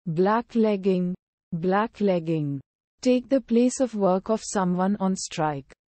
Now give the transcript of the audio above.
Blacklegging. Blacklegging. Take the place of work of someone on strike.